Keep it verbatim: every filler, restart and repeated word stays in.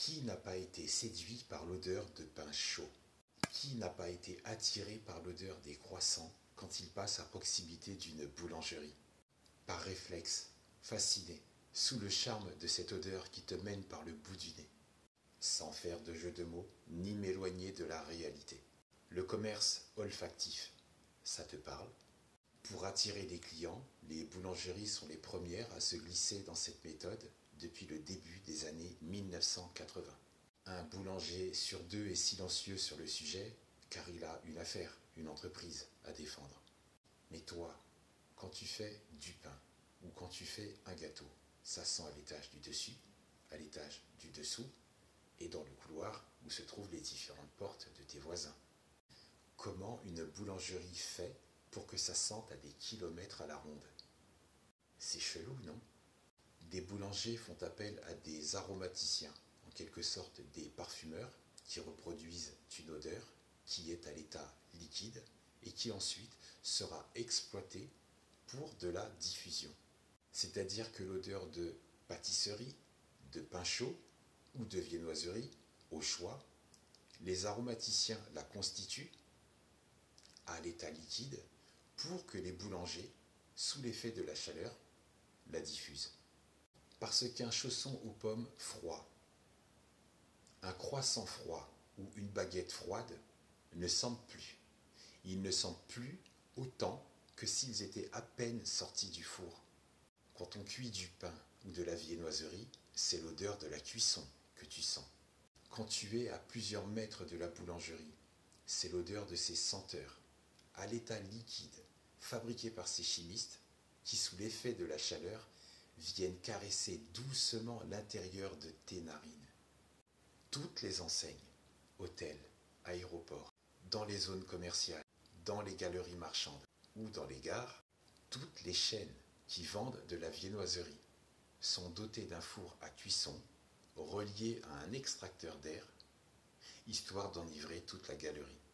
Qui n'a pas été séduit par l'odeur de pain chaud? Qui n'a pas été attiré par l'odeur des croissants quand il passe à proximité d'une boulangerie? Par réflexe, fasciné, sous le charme de cette odeur qui te mène par le bout du nez. Sans faire de jeu de mots, ni m'éloigner de la réalité. Le commerce olfactif, ça te parle? Pour attirer des clients, les boulangeries sont les premières à se glisser dans cette méthode depuis le début des années mille neuf cent quatre-vingts. Un boulanger sur deux est silencieux sur le sujet car il a une affaire, une entreprise à défendre. Mais toi, quand tu fais du pain ou quand tu fais un gâteau, ça sent à l'étage du dessus, à l'étage du dessous et dans le couloir où se trouvent les différentes portes de tes voisins. Comment une boulangerie fait pour que ça sente à des kilomètres à la ronde? C'est chelou, non? Des boulangers font appel à des aromaticiens, en quelque sorte des parfumeurs, qui reproduisent une odeur qui est à l'état liquide et qui ensuite sera exploitée pour de la diffusion. C'est-à-dire que l'odeur de pâtisserie, de pain chaud ou de viennoiserie, au choix, les aromaticiens la constituent à l'état liquide pour que les boulangers, sous l'effet de la chaleur, la diffusent. Parce qu'un chausson aux pommes froid, un croissant froid ou une baguette froide ne sentent plus. Ils ne sentent plus autant que s'ils étaient à peine sortis du four. Quand on cuit du pain ou de la viennoiserie, c'est l'odeur de la cuisson que tu sens. Quand tu es à plusieurs mètres de la boulangerie, c'est l'odeur de ses senteurs, à l'état liquide, fabriquées par ces chimistes qui, sous l'effet de la chaleur, viennent caresser doucement l'intérieur de tes narines. Toutes les enseignes, hôtels, aéroports, dans les zones commerciales, dans les galeries marchandes ou dans les gares, toutes les chaînes qui vendent de la viennoiserie sont dotées d'un four à cuisson relié à un extracteur d'air, histoire d'enivrer toute la galerie.